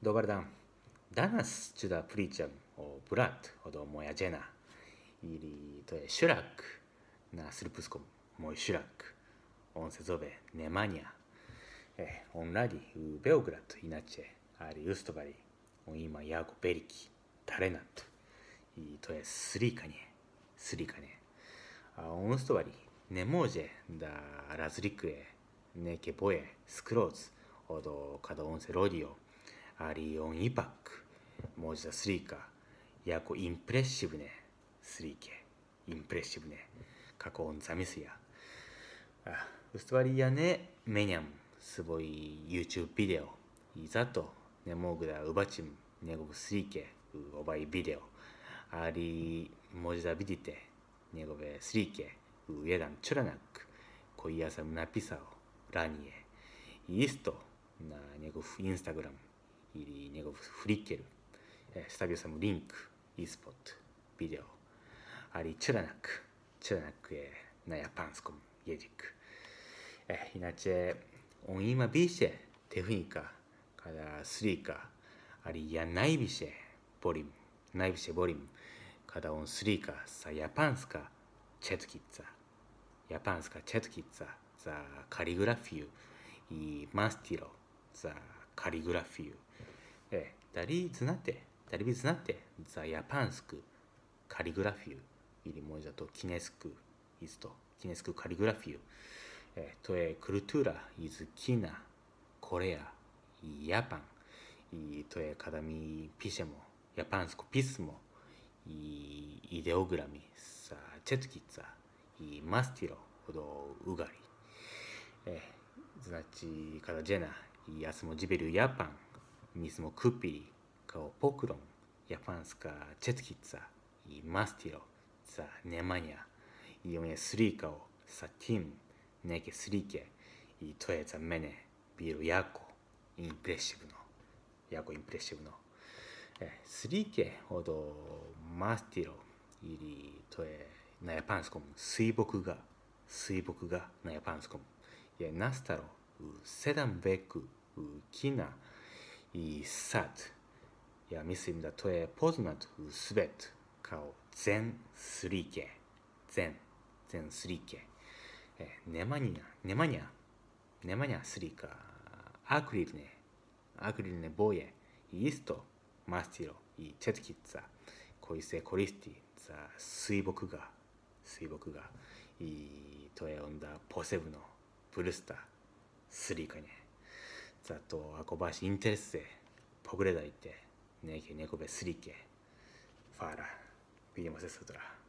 Dobar dan. Danas ću da pričam o brat od moja žena, ili to je Šurak na srpskom, moj Šurak. On se zove Nemanja. On radi u Beogradu, inače, ali u stvari on ima jako veliki talent i to je slikanje. A on u stvari ne može da razlikuje neke boje skroz od kada on se rodio, ali on ipak može da slika jako impresivne slike, kako on zamislio. U stvari ja ne menjam svoj YouTube video i zato ne mogu da ubacim njegove slike u ovaj video, ali možda vidite njegove slike u jedan članak koji ja sam napisao ranije. I isto na njegov Instagram ili njegov Flickr stavio sam link ispod video. Ali članak je na japanskom jeziku. Inače, on ima više tehnika kada slika, ali ja najviše volim kada on slika sa japanska četkica za kaligrafiju i mastilo za kaligrafiju. Da li vi znate za japansku kaligrafiju ili možda to kinesku kaligrafiju? To je kultura iz Kina, Koreja i Japan. I to je kada mi pišemo japansko pismo i ideogrami sa četkica i mastilo od ugari. Znači, kada žena i ja smo živjeli u Japan, mi smo kupili kao poklon japanska četkica i mastilo za Nemanja. I on je slikao sa tim neke slike i to je za mene bilo jako impresivno. Slike od mastilo, ili to je na japanskom suibokuga na japanskom, je nastalo u 7. veku u Kina i sad ja mislim da to je poznat u svet kao zen slike. Nemanja slika akrilne boje i isto mastilo i četkica koji se koristi za suibokuga i to je onda posebno vrsta slikanje. Zato ako baš interesuje, pogledajte neke njegove slike. Hvala, vidimo se sutra.